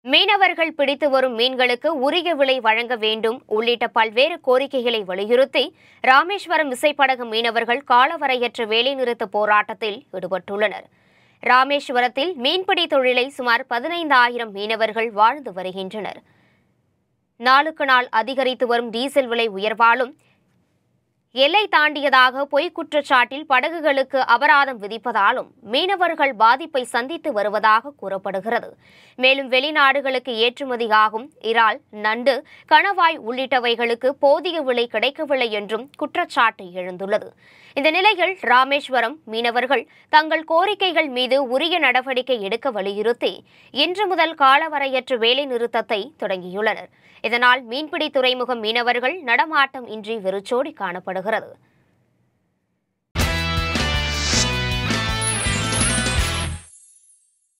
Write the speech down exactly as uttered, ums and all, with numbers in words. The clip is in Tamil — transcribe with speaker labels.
Speaker 1: மீனவர்கள் பிடித்து வரும் மீன்களுக்கு உரிய விலை வழங்க வேண்டும் உள்ளிட்ட பல்வேறு கோரிக்கைகளை வலியுறுத்தி ராமேஸ்வரம் விசைப்படகு மீனவர்கள் காலவரையற்ற வேலைநிறுத்த போராட்டத்தில் ஈடுபட்டுள்ளனர். ராமேஸ்வரத்தில் மீன்பிடி தொழிலை சுமார் பதினைந்தாயிரம் மீனவர்கள் வாழ்ந்து வருகின்றனர். நாளுக்கு நாள் அதிகரித்து வரும் டீசல் விலை உயர்வாலும் எல்லை தாண்டியதாக பொய் குற்றச்சாட்டில் படகுகளுக்கு அபராதம் விதிப்பதாலும் மீனவர்கள் பாதிப்பை சந்தித்து வருவதாக கூறப்படுகிறது. மேலும் வெளிநாடுகளுக்கு ஏற்றுமதியாகும் இறால், நண்டு, கணவாய் உள்ளிட்டவைகளுக்கு போதிய விலை கிடைக்கவில்லை என்றும் குற்றச்சாட்டு எழுந்துள்ளது. இந்த நிலையில் ராமேஸ்வரம் மீனவர்கள் தங்கள் கோரிக்கைகள் மீது உரிய நடவடிக்கை எடுக்க வலியுறுத்தி இன்று முதல் காலவரையற்ற வேலை நிறுத்தத்தை தொடங்கியுள்ளனர். இதனால் மீன்பிடி துறைமுக மீனவர்கள் நடமாட்டம் இன்றி வெறிச்சோடி காணப்படுகிறது.